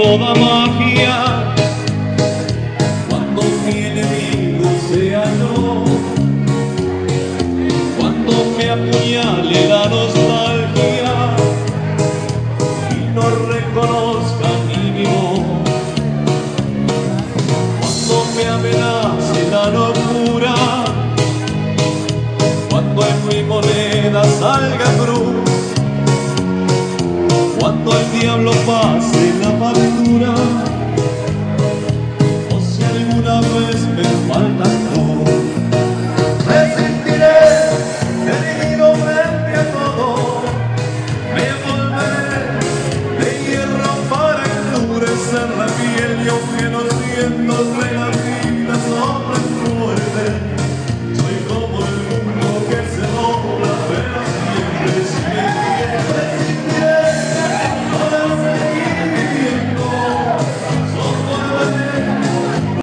toda magia. Cuando mi enemigo sea yo, cuando me apuñale la nostalgia y no reconozca mi voz, cuando me amenace la locura, cuando en mi moneda salga cruz, cuando el diablo pase la factura, o si alguna vez me falta